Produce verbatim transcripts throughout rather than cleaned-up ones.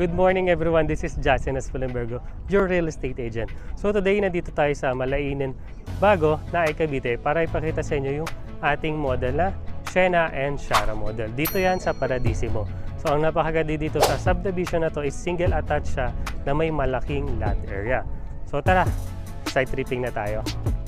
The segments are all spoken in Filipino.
Good morning everyone, this is Jason Espelenbergo, your real estate agent. So today, nandito tayo sa Malainen Bago na ay Cavite para ipakita sa inyo yung ating model na Sienna and Shara model. Dito yan sa Paradisimo. So ang napakaganda dito sa subdivision na to is single attached siya na may malaking lot area. So tara, side tripping na tayo.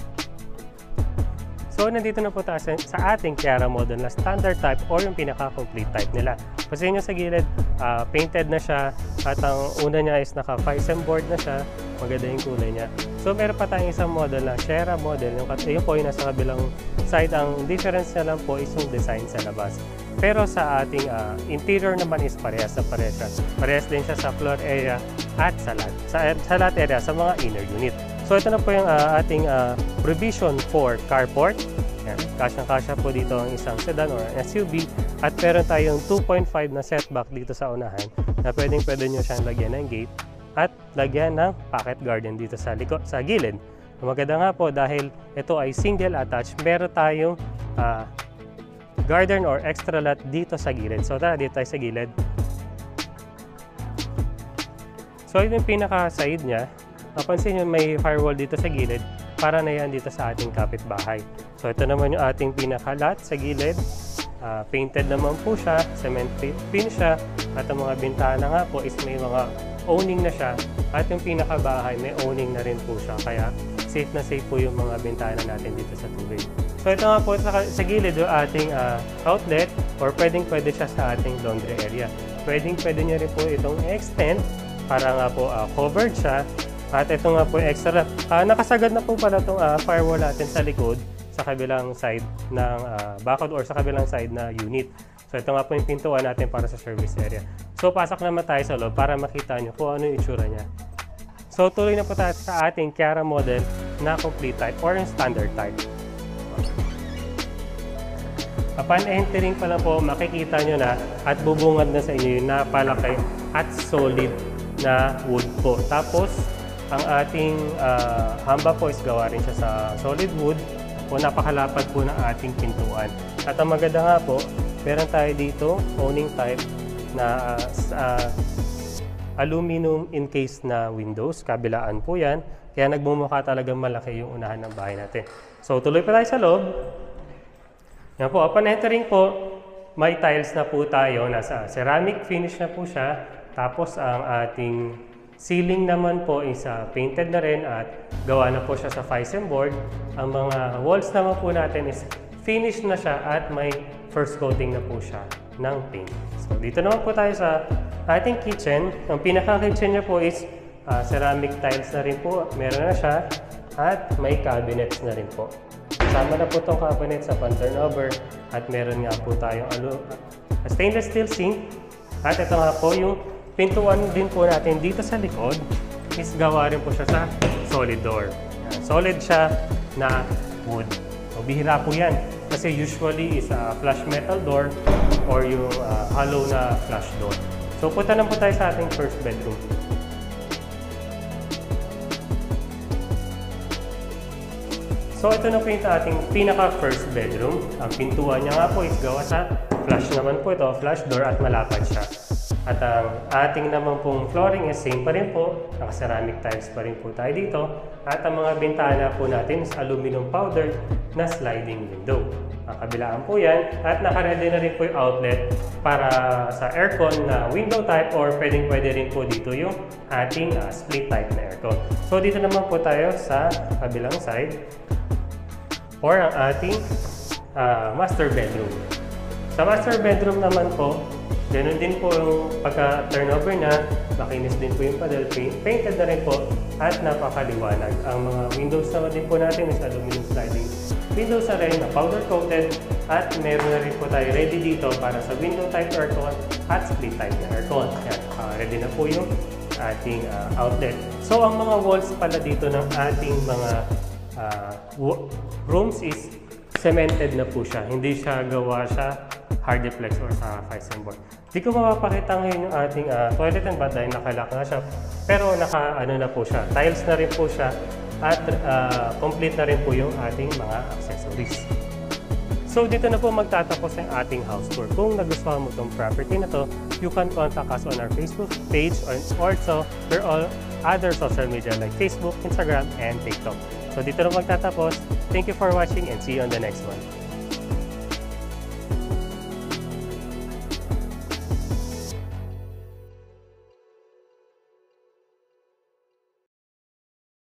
So nandito na po tayo sa ating Chiara model na standard type or yung pinaka-complete type nila. Kasi nyo sa gilid, uh, painted na siya at ang una niya is naka-Fisem board na siya. Maganda yung kulay niya. So meron pa tayong isang model na Chiara model. Yung, yung po yung nasa kabilang side. Ang difference niya lang po is yung design sa labas. Pero sa ating uh, interior naman is parehas na parehas siya. Parehas din siya sa floor area at sa lot, sa, sa lot area, sa mga inner unit. So ito na po yung uh, ating uh, provision for carport. Yan, kasyang-kasya po dito ang isang sedan or S U V at meron tayong two point five na setback dito sa unahan na pwedeng-pwede nyo siyang lagyan ng gate at lagyan ng pocket garden dito sa likod, sa gilid. Maganda nga po dahil ito ay single attached, meron tayong uh, garden or extra lot dito sa gilid. So tara, dito tayo sa gilid. So ito yung pinaka-side niya. Napansin nyo may firewall dito sa gilid para na yan dito sa ating kapitbahay. So ito naman yung ating pinaka-lot sa gilid. Uh, painted naman po siya, cement pin siya at ang mga bintana nga po is may mga owning na siya at yung pinaka-bahay may owning na rin po siya. Kaya safe na safe po yung mga bintana natin dito sa tubig. So ito nga po sa, sa gilid yung ating uh, outlet or pwedeng pwede siya sa ating laundry area. Pwedeng pwede nyo rin po itong extend para nga po uh, covered siya. At ito nga po yung extra. Uh, nakasagad na po pala itong uh, firewall natin sa likod sa kabilang side ng uh, bakod or sa kabilang side na unit. So ito nga po yung pintuan natin para sa service area. So pasok naman tayo sa loob para makita nyo kung ano yung itsura niya. So tuloy na po tayo sa ating Chiara model na complete type or yung standard type. Upon entering pa lang po, makikita nyo na at bubungad na sa inyo yung napalaki at solid na wood po. Tapos ang ating uh, hamba po is gawa rin siya sa solid wood o napakalapad po ng ating pintuan. At ang maganda nga po, meron tayo dito owning type na uh, uh, aluminum encased na windows. Kabilaan po yan. Kaya nagmumukha talagang malaki yung unahan ng bahay natin. So tuloy pa tayo sa loob. Yan po, upon entering po, may tiles na po tayo. Nasa ceramic finish na po siya. Tapos ang ating ceiling naman po is uh, painted na rin at gawa na po siya sa Fisem board. Ang mga walls naman po natin is finished na siya at may first coating na po siya ng paint. So dito naman po tayo sa ating kitchen. Ang pinaka-kitchen niya po is uh, ceramic tiles na rin po. Meron na siya at may cabinets na rin po. Kasama na po itong cabinet sa pan-turnover at meron nga po tayong uh, stainless steel sink. At ito nga po yung pintuan din po natin dito sa likod is gawa rin po siya sa solid door. Yan. Solid siya na wood. So, bihira po yan kasi usually is a flush metal door or yung uh, hollow na flush door. So punta na po tayo sa ating first bedroom. So ito na po yung ating pinaka first bedroom. Ang pintuan niya nga po is gawa sa flush naman po ito, flush door at malapad siya. At ang ating naman pong flooring is same pa rin po. Naka-ceramic tiles pa rin po tayo dito. At ang mga bintana po natin is aluminum powder na sliding window. Ang kabilaan po yan. At naka-ready na rin po yung outlet para sa aircon na window type or pwedeng pwede rin po dito yung ating uh, split type na aircon. So dito naman po tayo sa kabilang side or ang ating uh, master bedroom. Sa master bedroom naman po, ganun din po yung pagka-turnover na, makinis din po yung paddle, painted na rin po at napakaliwanag. Ang mga windows naman din po natin is aluminum sliding windows na rin na powder coated at meron na rin po tayo ready dito para sa window type aircon at split type na aircon. Yan, uh, ready na po yung ating uh, outlet. So ang mga walls pala dito ng ating mga uh, rooms is cemented na po siya. Hindi siya gawa siya hardiplex or sa Fisem board. Di ko mapapakita ngayon yung ating uh, toilet and bath dahil nakalock na siya. Pero naka ano na po siya. Tiles na rin po siya at uh, complete na rin po yung ating mga accessories. So dito na po magtatapos ang ating house tour. Kung nagustuhan mo itong property na to, you can contact us on our Facebook page or also we're all other social media like Facebook, Instagram, and TikTok. So dito na magtatapos. Thank you for watching and see you on the next one.